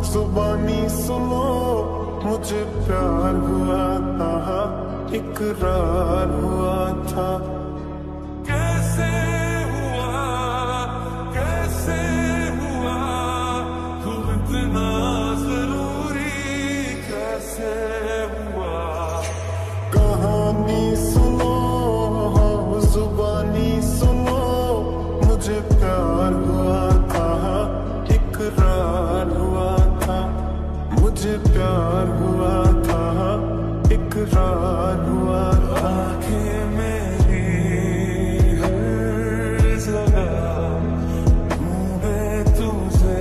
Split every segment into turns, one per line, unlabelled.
जुबानी सुनो, मुझे प्यार हुआ था, इकरार हुआ था। कैसे हुआ, कैसे हुआ, तू इतना जरूरी कैसे हुआ। कहानी सुनो, जुबानी सुनो, मुझे प्यार हुआ था, इकरार हुआ था। मुझे प्यार हुआ था, इकरार हुआ था। आँखें मेरी हर जगह ढूंढे तुझे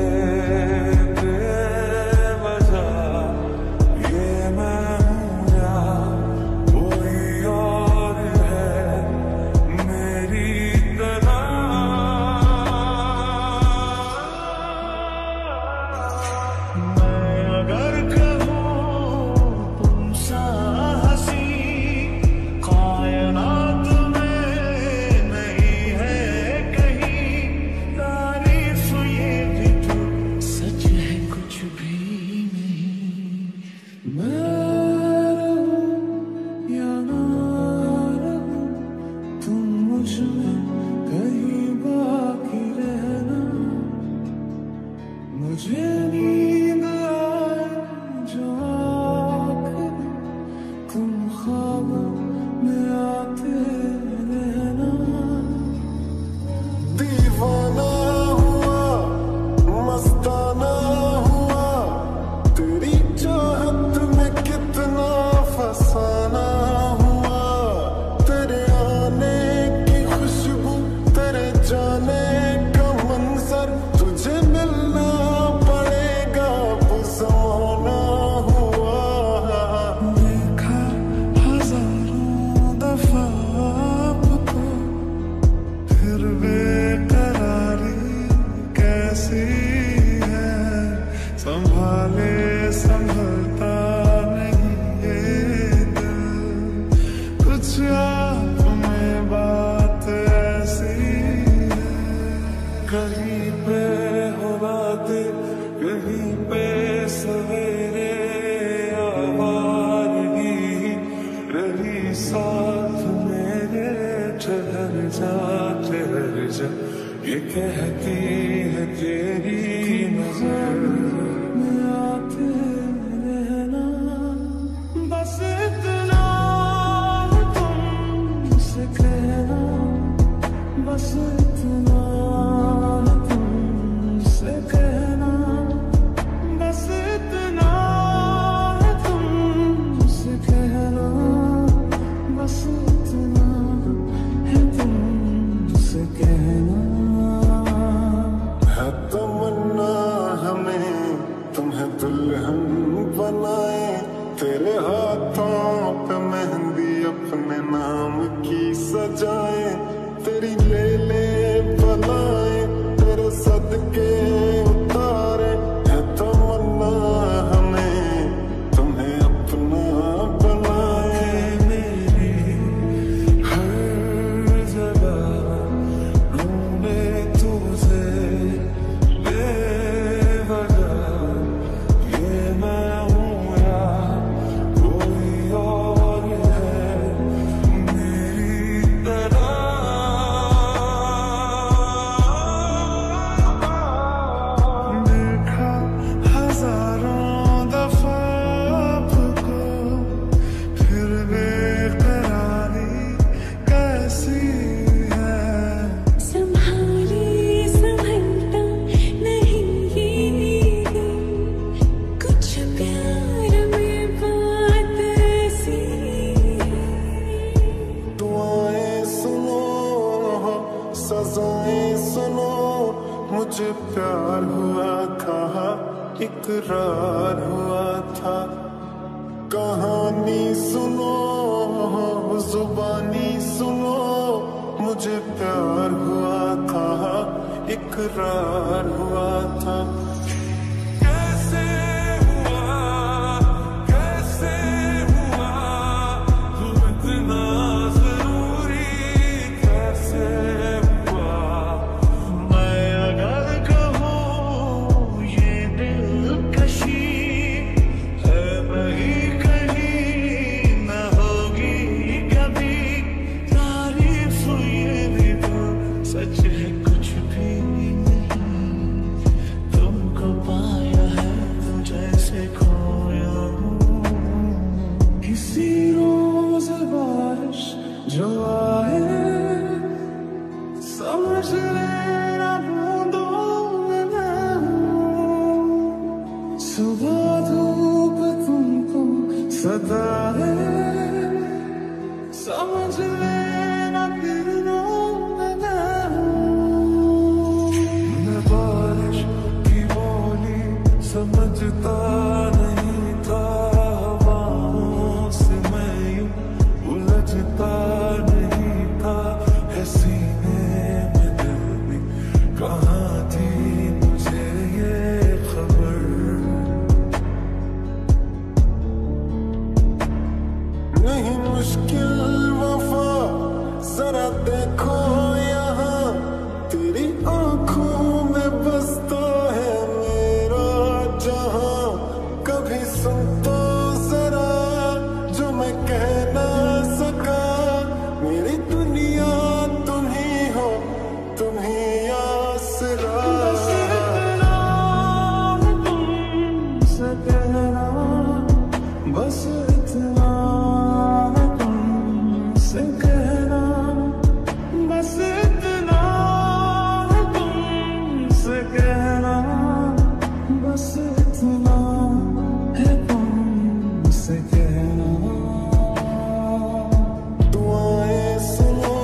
बेवजह। ये मैं हूँ या कोई और है मेरी तरह। मैं अगर कहूँ तुमसा हंसी कायनात में नहीं है कहीं, तारीफ ये भी तो सच है कुछ भी नहीं। मैं रहूं या ना रहूं, तुम मुझ में कहीं बाकी रहना। मुझे नींद आए जो आँखें, तुम ख्वाब में आते रहना। दीवाना हुआ, मस्ताना हुआ, तेरी चाहत में कितना फसाना हुआ। तेरे आने की खुशबू, तेरे जाने का मंजर, तुझे मिलना पड़ेगा वो ज़माना हुआ। देखा हजारों दफा आपको, फिर बेकरारी कैसी है। संभाले संभलता नहीं ये दिल, कुछ आप में बात ऐसी है। कहीं पे हो बातें, कहीं पे सवेरे आवारगी रही साथ मेरे। ठहर जा ये कहती है तेरी नजर में आते रहना। बस इतना तुमसे कहना, बस इतना तुमसे कहना, बस इतना तुमसे कहना, बस इतना है तुमसे कहना। है तमन्ना हमें तुम्हें दुल्हन बनाए, तेरे हाथों पे मेहंदी अपने नाम की सजाए। तेरी ले ले बनाए, तेरे सदके उतारे। है तमन्ना हमें तुम्हें अपना बनाए। मेरी हर जगह ढूंढे तुझे बेवजह। ये मैं हूँ या कोई और है मेरी तरह। देखा हजारों दफा आपको, फिर बेकरारी कैसी है।
संभाले संभलता नहीं ये नींद, कुछ प्यार में बात ऐसी है।
दुआएं सुनो, सजाएं सुनो, मुझे प्यार हुआ था, इकरार हुआ था। कहानी सुनो, जुबानी सुनो, मुझे प्यार हुआ था, इकरार हुआ था। कैसे हुआ, कैसे हुआ, तू इतना जरूरी कैसे हुआ। मैं अगर कहूँ ये दिलकश सुबह धूप तुमको सदा है, समझ लेना फिर रोना मैं बारिश की बोली समझता नहीं था, हवाओं से मैं यूं उलझता नहीं था, है सीने में दिल भी कहाँ थी मुझे ये खबर। नहीं मुश्किल वफा जरा देखो यहाँ, तेरी आंखों में बसता है मेरा जहां, कभी सुन तो जरा जो मैं कह ना सका, मेरी दुनिया तुम ही हो, तुम ही आसरा। बस इतना है तुमसे कहना, बस इतना है तुमसे कहना, बस इतना है तुमसे कहना। दुआएं सुनो,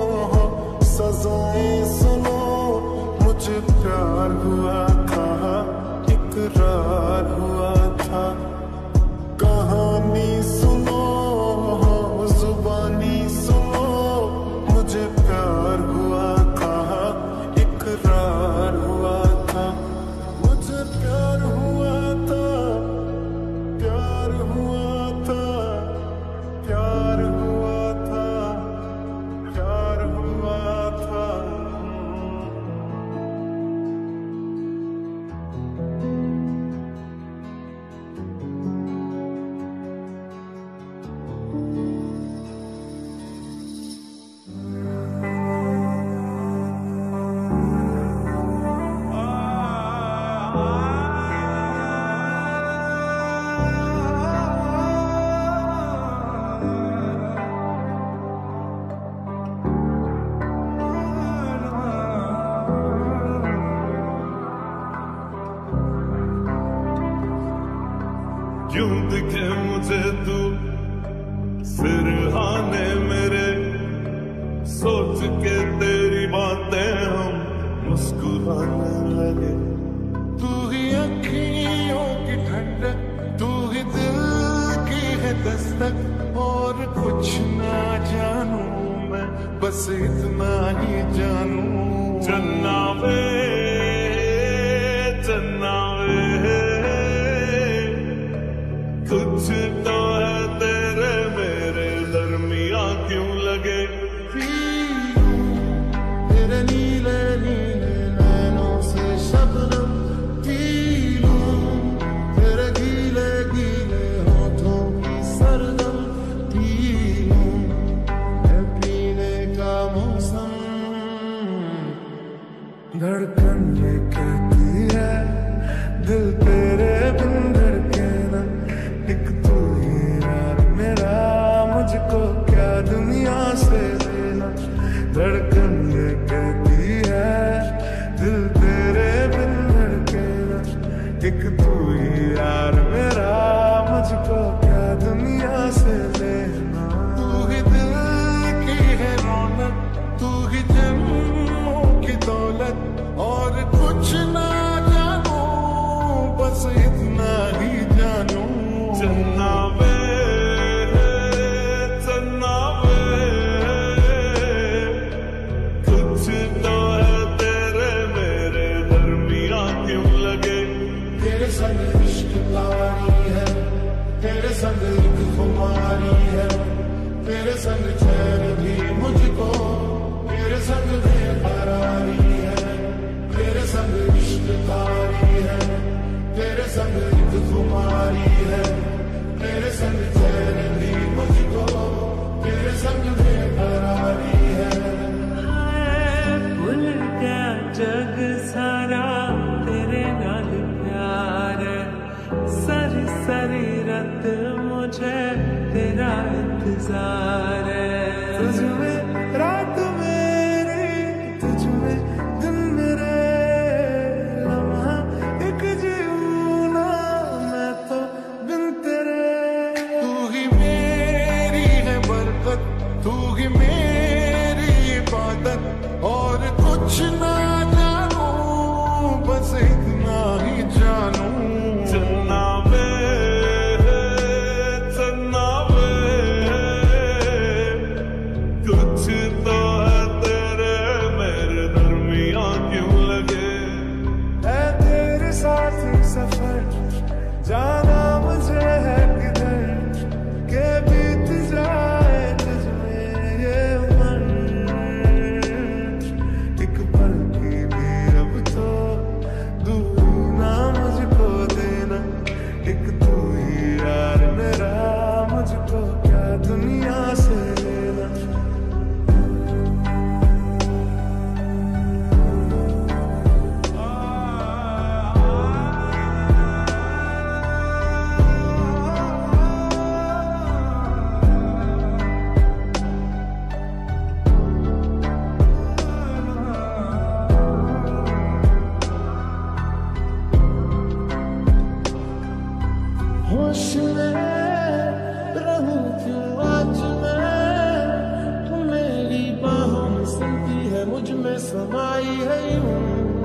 सजाएं सुनो, मुझे प्यार हुआ था, इकरार हुआ था, कहानी सुनो, जुबानी सुनो, मुझे प्यार हुआ था, इकरार हुआ था, मुझे प्यार हुआ था, प्यार हुआ था, प्यार हुआ था, प्यार हुआ था।
क्यों दिखे मुझे तू सिरहाने मेरे, सोच के तेरी बातें हम मुस्कुराने लगे।
तू ही अखियों की ठंडक, तू ही दिल की है दस्तक, और कुछ ना जानू मैं, बस इतना ही जानू।
चन्ना वे चन्ना वे, कुछ तो है तेरे मेरे दरमिया क्यों लगे।
तेरे नीले नीले नैनों से शबनम पी लूं, तेरे गीले गीले होठों की सरगम पी लूं, है पीने का मौसम। धड़कन ये कहती है दिल तेरे बिन धड़के ना, एक तू ही यार मेरा, मुझको क्या दुनिया से लेना। धड़कन ये कहती है दिल तेरे बिन धड़के ना, एक तू ही यार मेरा, मुझको क्या दुनिया से लेना। तू ही दिल की है रौनक, तू ही जन्मों की दौलत, और कुछ ना जानू, बस इतना ही जानू।
चन्ना वे चन्ना वे, कुछ तो है तेरे मेरे दरमिया क्यों लगे।
तेरे संग इश्क तारी है, तेरे संग एक खुमारी है, तेरे संग चैन भी मुझको, तेरे संग बेकरारी है, तेरे संग इश्क तारी है, तेरे संग एक खुमारी है, तेरे संग चैन भी मुझको, तेरे संग बेकरारी है।
भूल गया जग सारा तेरे नाल प्यार है, सारी सारी रात मुझे तेरा इंतजार है।
तुझ में रात मेरी, तुझ में दिन मेरे, लम्हा एक जीना होश में रहूं क्यों आज मैं, तू मेरी बाहों में सुनती है, मुझ में समाई है यूं।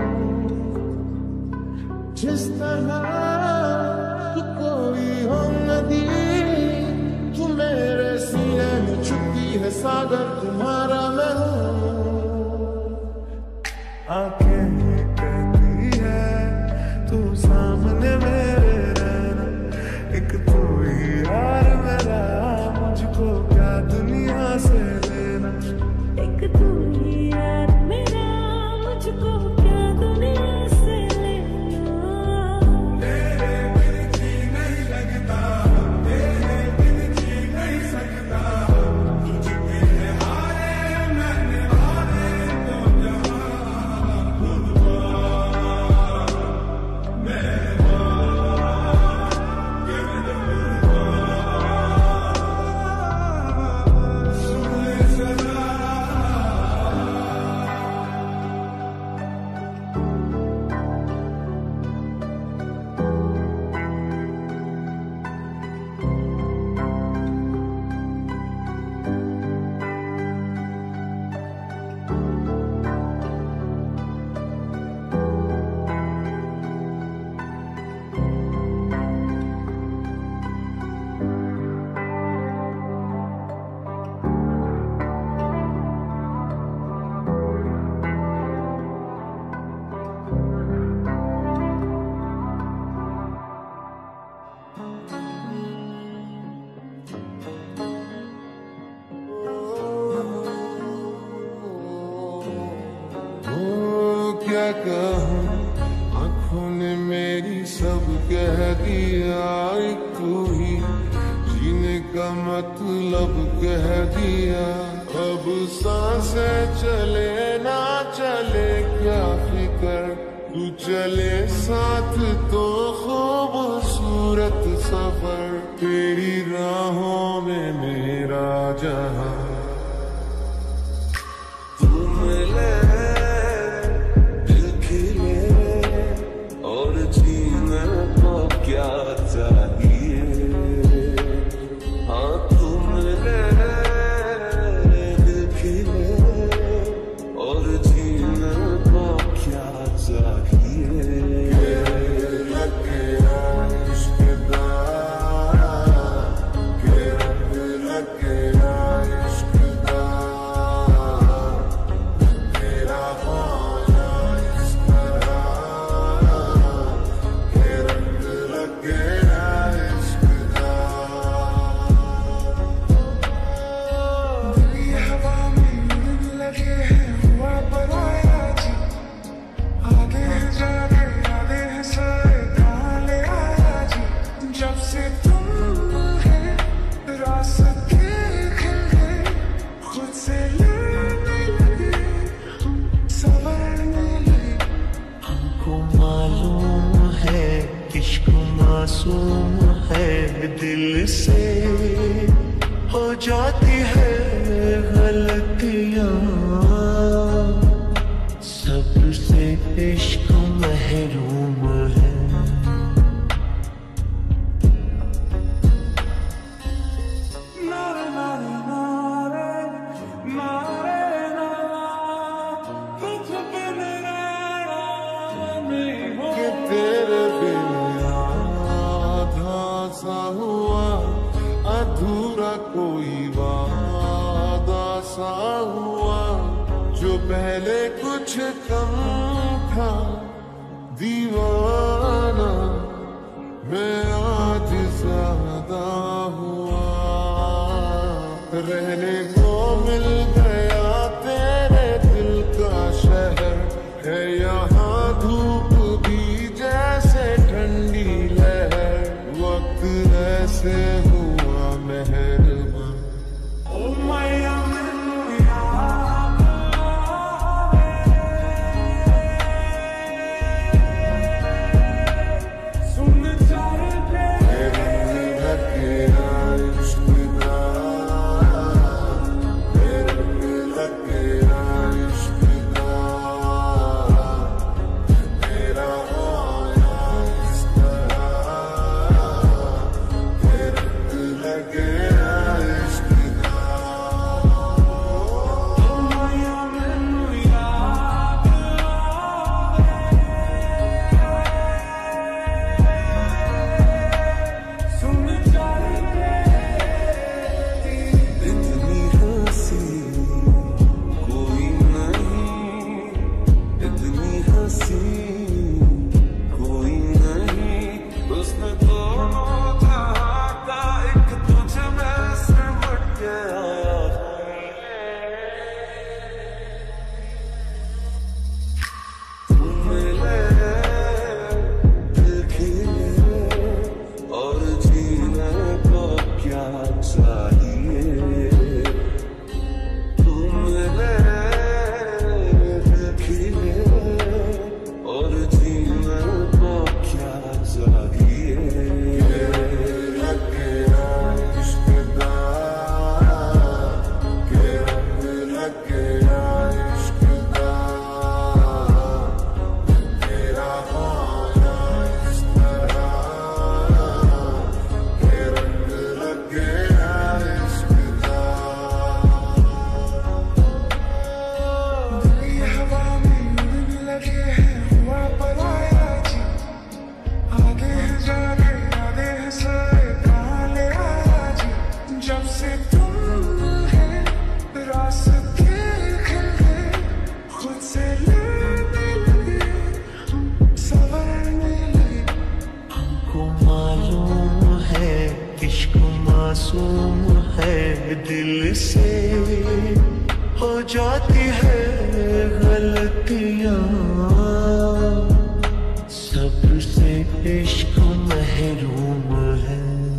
जिस तरह तू कोई हो नदी, तू मेरे सीने में छुपती है सागर, तुम्हारा मैं हूँ। आंखें कहती है तू सामने मेरे रहना, एक तू ही यार मेरा, मुझको क्या दुनिया से लेना।
एक तू ही यार मेरा, मुझको क्या दुनिया से लेना।
तेरे बिन जी नहीं लगता, तेरे बिन जी नहीं सकता, तुझके हारे मैंने हारे तो जहां कुर्बान मेहरबान के सुने सदा। क्या कहूँ, आँखों ने मेरी सब कह दिया, एक तू ही जीने का मतलब कह दिया। अब सांसें चले ना चले क्या फिकर, तू चले साथ तो खूबसूरत सफर, तेरी राहों में मेरा जहां। तुम ले क्या चाहिए, हाँ तुम ले दिल खिले, और जीने को क्या चाहिए। लग गया इश्क दा, के रंग लग गया इश्क दा, तेरा होना इस तरह, मासूम है दिल से हो जाती है गलतियां, सबसे इश्क महरूम है। तेरे बिना सा हुआ अधूरा कोई वादा सा हुआ, जो पहले कुछ कम था दीवाना, मैं आज ज्यादा हुआ। रहने को मिल गया तेरे दिल का शहर, है यहाँ धूप भी जैसे ठंडी लहर, वक्त ऐसे हुआ मेहरबान। ओ मैया सुन चाहे इश्क मासूम है, दिल से हो जाती है गलतियां, सबसे इश्क महरूम है।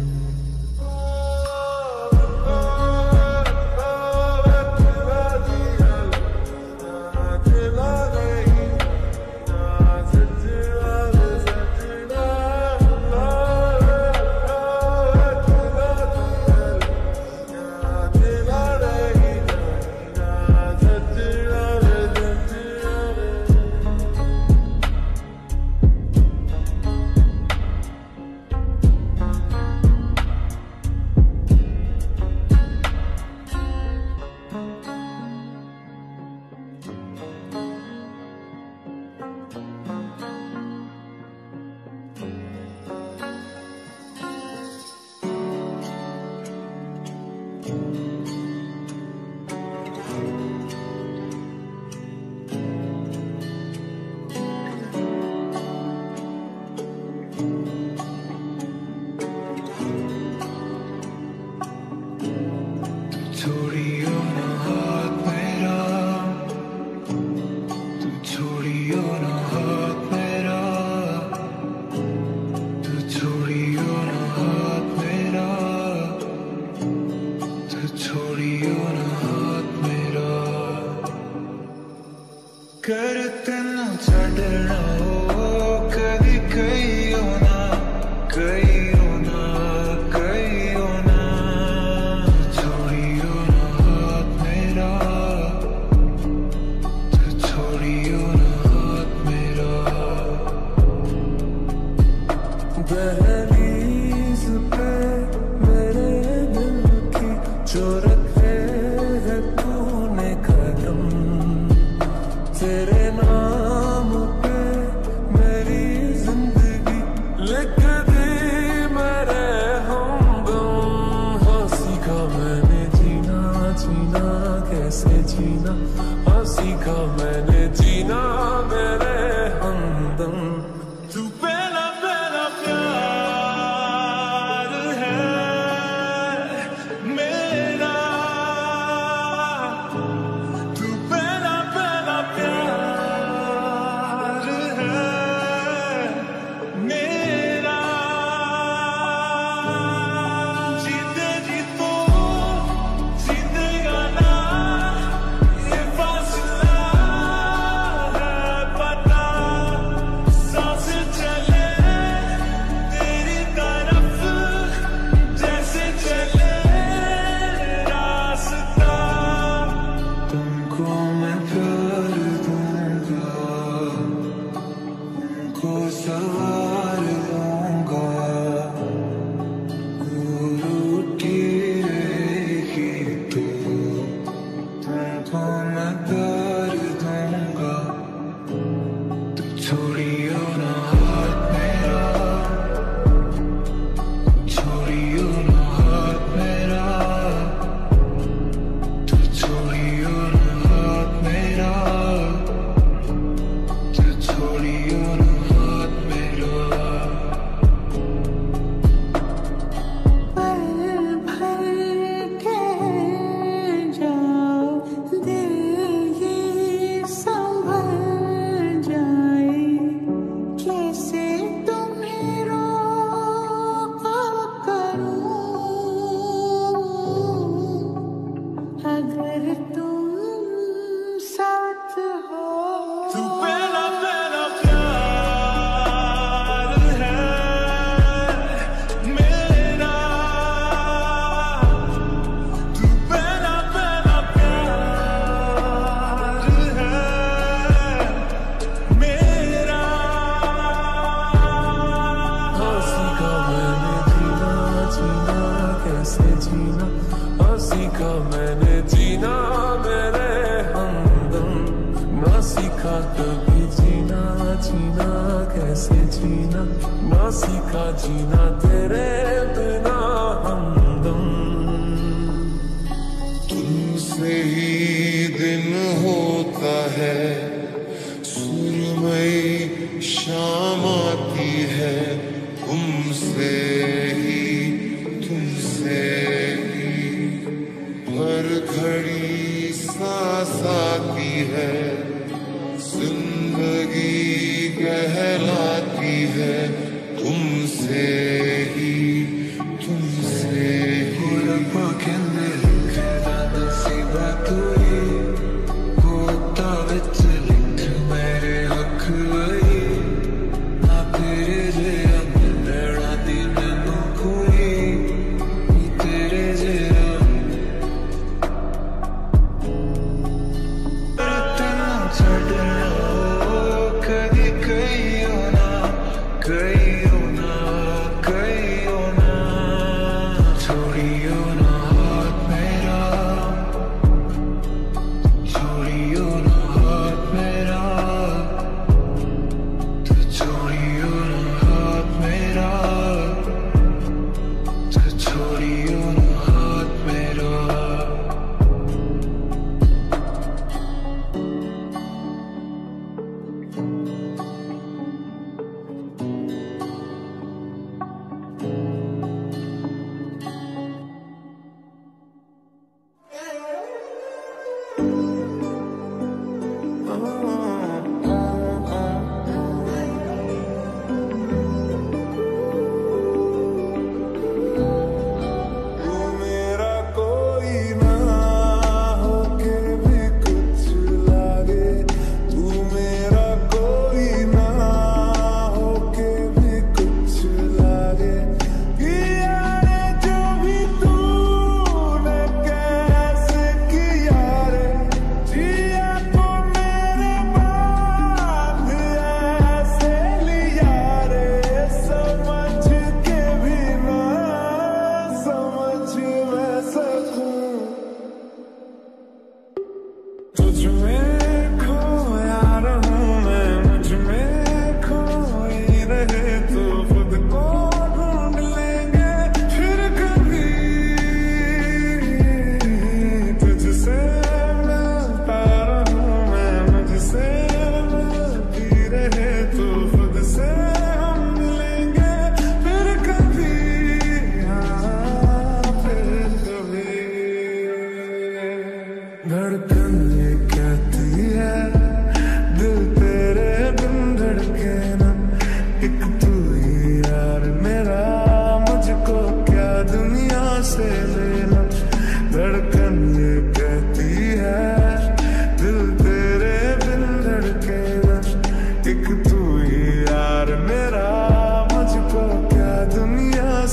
छोड़ियो ना हाथ मेरा, तू छोड़ियो ना हाथ मेरा, तू छोड़ियो ना हाथ मेरा, तू छोड़ियो ना हाथ मेरा। करते ना छड़ना हो कभी कहियो ना, कहियो ना, कहियो ना। छोड़ियो ना हाथ मेरा, तू छोड़ियो ना हाथ मेरा। दहलीज पे मेरे दिल की जो रखे है तूने कदम, तेरे नाम पे मेरी जिंदगी लिख दी मेरे हमदम। हाँ सीखा मैंने जीना, जीना कैसे जीना, हाँ सीखा मैंने जीना मेरे हमदम। तू पहला पहला प्यार है मेरा, तू पहला पहला प्यार है मेरा। जीते जी तो जीतेगा ना, ये फासला है पता, सांस चले तेरी तरफ जैसे चले रास्ता। तुमको मैं प्यार दूंगा, तुमको सवार लूंगा, रूठी रहेगी तू। तुमको मैं प्यार दूंगा, तू छोड़ियो ना हाथ मेरा, छोड़ियो ना हाथ मेरा, तू छोड़ियो ना हाथ मेरा, तू छोड़ियो ना हाथ मेरा।
पल भर के जाओ दिल ये संभल जाए, कैसे तुम्हें रोका करूं, अगर तुम साथ हो।
तू पहला पहला प्यार है मेरा, तू पहला पहला प्यार है मेरा। हाँ सीखा मैंने जीना, जीना कैसे जीना, हाँ सीखा मैंने जीना मेरे हमदम। ना सीखा कभी जीना, जीना कैसे जीना, ना सीखा जीना तेरे बिना हमदम। तुमसे ही दिन होता है, सुरमई शाम आती है, तुमसे ही तुम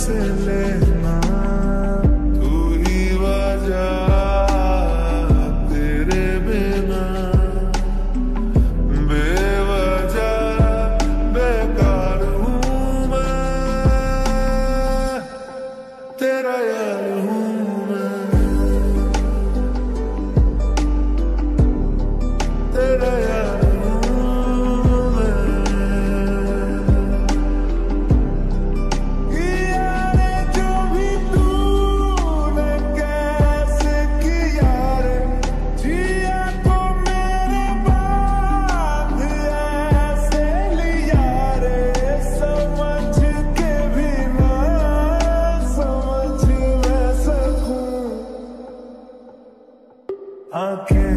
से लेना, तू ही वजह तेरे बिना बेवजह बेकार हूँ मैं, तेरा यार हूँ मैं, तेरा यार हूँ मैं। यारे जो भी तूने कैसे किया रे, जिया तो मेरे बांध ऐसे लिया रे, समझ के भी ना समझ मैं सकूं। आंखें